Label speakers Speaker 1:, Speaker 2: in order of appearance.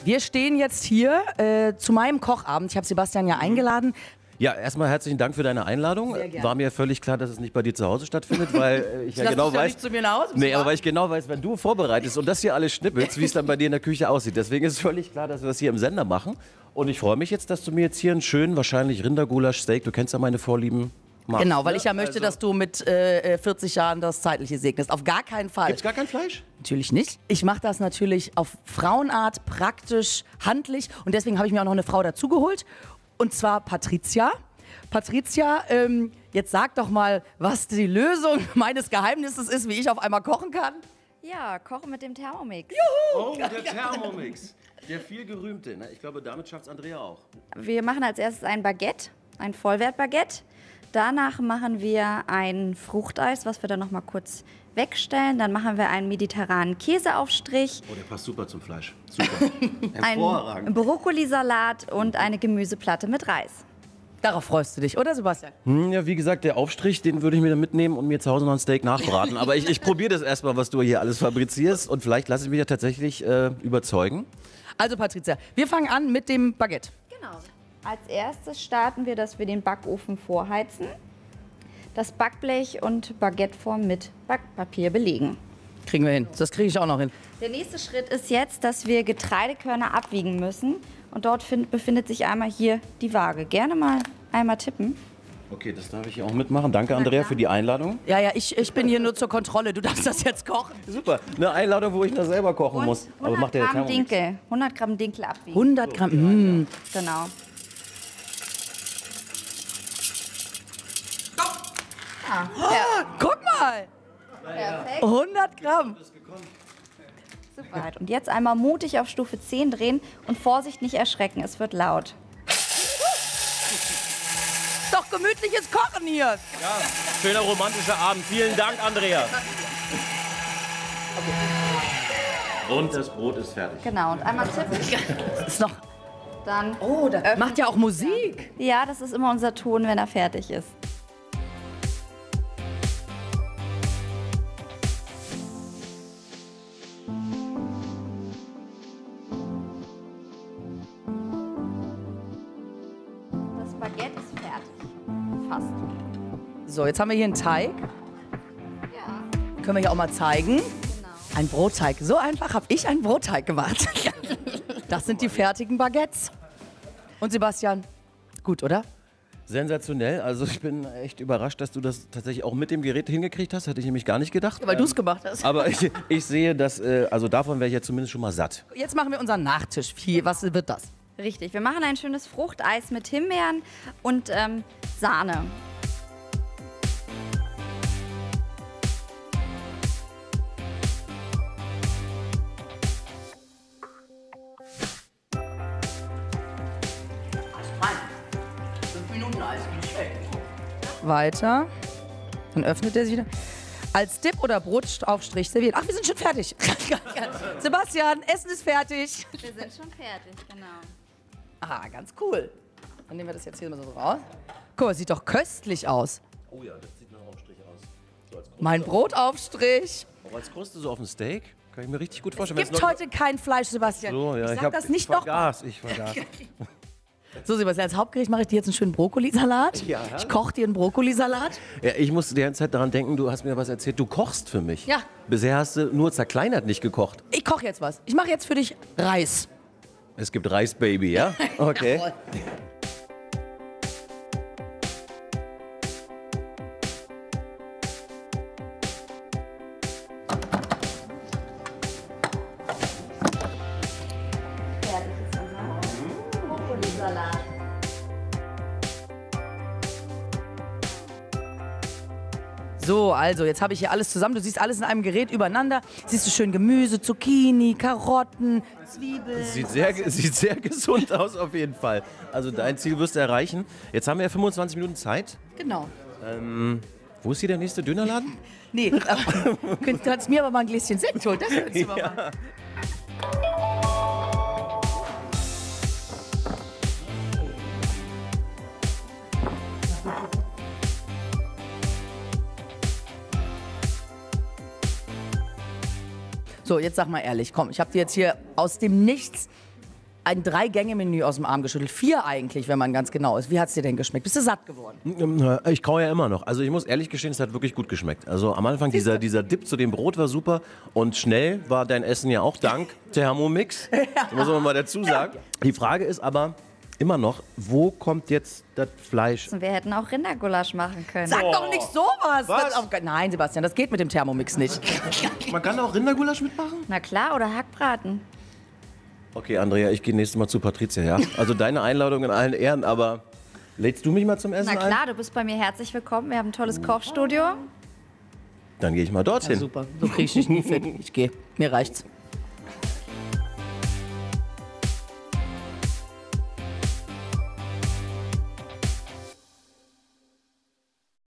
Speaker 1: Wir stehen jetzt hier zu meinem Kochabend. Ich habe Sebastian ja eingeladen.
Speaker 2: Ja, erstmal herzlichen Dank für deine Einladung.
Speaker 1: Sehr gerne.
Speaker 2: War mir völlig klar, dass es nicht bei dir zu Hause stattfindet, weil ich ja genau weiß.
Speaker 1: Nicht zu mir nach Hause.
Speaker 2: Nee, aber weil ich genau weiß, wenn du vorbereitest und das hier alles schnippelst, wie es dann bei dir in der Küche aussieht. Deswegen ist es völlig klar, dass wir das hier im Sender machen. Und ich freue mich jetzt, dass du mir jetzt hier einen schönen, wahrscheinlich Rindergulasch-Steak, du kennst ja meine Vorlieben, machst.
Speaker 1: Genau, weil ich ja möchte, dass du mit 40 Jahren das Zeitliche segnest. Auf gar keinen Fall.
Speaker 2: Gibt's gar kein Fleisch?
Speaker 1: Natürlich nicht. Ich mache das natürlich auf Frauenart, praktisch, handlich. Und deswegen habe ich mir auch noch eine Frau dazugeholt. Und zwar Patricia. Patricia, jetzt sag doch mal, was die Lösung meines Geheimnisses ist, wie ich auf einmal kochen kann.
Speaker 3: Ja, kochen mit dem Thermomix.
Speaker 2: Oh, der Thermomix. Der viel gerühmte. Ich glaube, damit schafft es Andrea auch.
Speaker 3: Wir machen als erstes ein Baguette, ein Vollwertbaguette. Danach machen wir ein Fruchteis, was wir dann noch mal kurz wegstellen. Dann machen wir einen mediterranen Käseaufstrich.
Speaker 2: Oh, der passt super zum Fleisch. Super. Hervorragend.
Speaker 3: Ein Brokkolisalat und eine Gemüseplatte mit Reis.
Speaker 1: Darauf freust du dich, oder Sebastian?
Speaker 2: Ja, wie gesagt, der Aufstrich, den würde ich mir dann mitnehmen und mir zu Hause noch ein Steak nachbraten. Aber ich probiere das erstmal, was du hier alles fabrizierst. Und vielleicht lasse ich mich ja tatsächlich überzeugen.
Speaker 1: Also Patricia, wir fangen an mit dem Baguette.
Speaker 3: Genau. Als erstes starten wir, dass wir den Backofen vorheizen. Das Backblech und Baguetteform mit Backpapier belegen.
Speaker 1: Kriegen wir hin. Das kriege ich auch noch hin.
Speaker 3: Der nächste Schritt ist jetzt, dass wir Getreidekörner abwiegen müssen. Und dort befindet sich einmal hier die Waage. Gerne mal einmal tippen.
Speaker 2: Okay, das darf ich hier auch mitmachen. Danke, Andrea, für die Einladung.
Speaker 1: Ja, ich bin hier nur zur Kontrolle. Du darfst das jetzt kochen.
Speaker 2: Super. Eine Einladung, wo ich noch selber kochen muss.
Speaker 3: 100 Gramm Dinkel. 100 Gramm Dinkel abwiegen.
Speaker 1: 100 Gramm.
Speaker 3: Genau.
Speaker 1: Guck mal.
Speaker 3: Perfekt.
Speaker 1: 100 Gramm.
Speaker 3: Super. Und jetzt einmal mutig auf Stufe 10 drehen und Vorsicht, nicht erschrecken. Es wird laut.
Speaker 1: Doch gemütliches Kochen hier.
Speaker 2: Ja, schöner romantischer Abend. Vielen Dank, Andrea. Und das Brot ist fertig.
Speaker 3: Genau. Und einmal tippen.
Speaker 1: Ist noch.
Speaker 3: Dann.
Speaker 1: Oh, das macht ja auch Musik.
Speaker 3: Ja, das ist immer unser Ton, wenn er fertig ist. Das Baguette ist fertig. Fast.
Speaker 1: So, jetzt haben wir hier einen Teig.
Speaker 3: Ja,
Speaker 1: Können wir hier auch mal zeigen.
Speaker 3: genau.
Speaker 1: Ein Brotteig. So einfach habe ich einen Brotteig gemacht. Das sind die fertigen Baguettes. Und Sebastian, gut, oder?
Speaker 2: Sensationell. Also ich bin echt überrascht, dass du das tatsächlich auch mit dem Gerät hingekriegt hast. Hätte ich nämlich gar nicht gedacht.
Speaker 1: Weil du es gemacht hast.
Speaker 2: Aber ich sehe, dass, also davon wäre ich jetzt zumindest schon mal satt.
Speaker 1: Jetzt machen wir unseren Nachtisch. Was wird das?
Speaker 3: Richtig, wir machen ein schönes Fruchteis mit Himbeeren und Sahne.
Speaker 1: Weiter. Dann öffnet er sich wieder. Als Dip oder Brotaufstrich serviert. Ach, wir sind schon fertig. Sebastian, Essen ist fertig.
Speaker 3: Wir sind schon fertig, genau.
Speaker 1: Ah, ganz cool. Dann nehmen wir das jetzt hier mal so raus. Guck mal, sieht doch köstlich aus.
Speaker 2: Oh ja, das sieht nach Aufstrich aus. So als Kruste.
Speaker 1: Mein Brotaufstrich.
Speaker 2: Auch als Kruste so auf dem Steak. Kann ich mir richtig gut
Speaker 1: Es
Speaker 2: vorstellen.
Speaker 1: gibt heute kein Fleisch, Sebastian.
Speaker 2: So, ja,
Speaker 1: ich sag das nicht noch mal.
Speaker 2: Ich vergaß.
Speaker 1: So, Sebastian, als Hauptgericht mache ich dir jetzt einen schönen Brokkolisalat.
Speaker 2: Ja.
Speaker 1: Ich koche dir einen Brokkolisalat.
Speaker 2: Ja, ich musste die ganze Zeit daran denken, du hast mir was erzählt, du kochst für mich.
Speaker 1: Ja.
Speaker 2: Bisher hast du nur zerkleinert nicht gekocht.
Speaker 1: Ich koche jetzt was. Ich mache jetzt für dich Reis.
Speaker 2: Es gibt Reis, Baby, ja? Okay.
Speaker 1: Jawohl.
Speaker 3: Fertig ist unser Brokkolisalat.
Speaker 1: So, also, jetzt habe ich hier alles zusammen. Du siehst alles in einem Gerät übereinander. Siehst du schön Gemüse, Zucchini, Karotten, Zwiebeln.
Speaker 2: Sieht sehr gesund aus auf jeden Fall. Also dein Ziel wirst du erreichen. Jetzt haben wir ja 25 Minuten Zeit.
Speaker 1: Genau.
Speaker 2: Wo ist hier der nächste Dönerladen?
Speaker 1: Nee, du kannst mir aber mal ein Gläschen Sekt holen. Das kannst du mal machen. So, jetzt sag mal ehrlich, komm, ich habe dir jetzt hier aus dem Nichts ein 3-Gänge-Menü aus dem Arm geschüttelt. 4 eigentlich, wenn man ganz genau ist. Wie hat es dir denn geschmeckt? Bist du satt geworden?
Speaker 2: Ich kaue ja immer noch. Also ich muss ehrlich gestehen, es hat wirklich gut geschmeckt. Also am Anfang dieser Dip zu dem Brot war super und schnell war dein Essen ja auch dank Thermomix. Muss man mal dazu sagen. Die Frage ist aber immer noch, wo kommt jetzt das Fleisch?
Speaker 3: Und wir hätten auch Rindergulasch machen können.
Speaker 1: Sag doch nicht sowas!
Speaker 2: Was?
Speaker 1: Nein, Sebastian, das geht mit dem Thermomix nicht.
Speaker 2: Man kann auch Rindergulasch mitmachen?
Speaker 3: Na klar, oder Hackbraten.
Speaker 2: Okay, Andrea, ich gehe nächstes Mal zu Patricia, ja? Also deine Einladung in allen Ehren, aber lädst du mich mal zum Essen
Speaker 3: Na klar, du bist bei mir herzlich willkommen. Wir haben ein tolles Kochstudio.
Speaker 2: Dann gehe ich mal dorthin.
Speaker 1: Super, so kriege ich dich nie fit. Ich gehe. Mir reicht's.